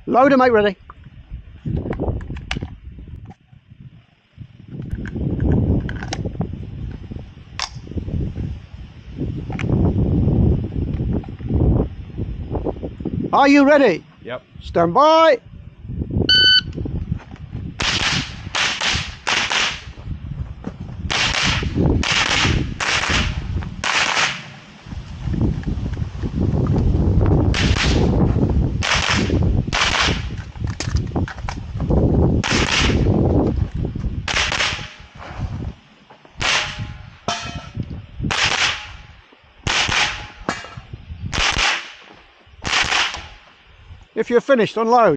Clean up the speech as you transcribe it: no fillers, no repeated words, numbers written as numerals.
Load and make ready. Are you ready? Yep. Stand by. If you're finished, unload.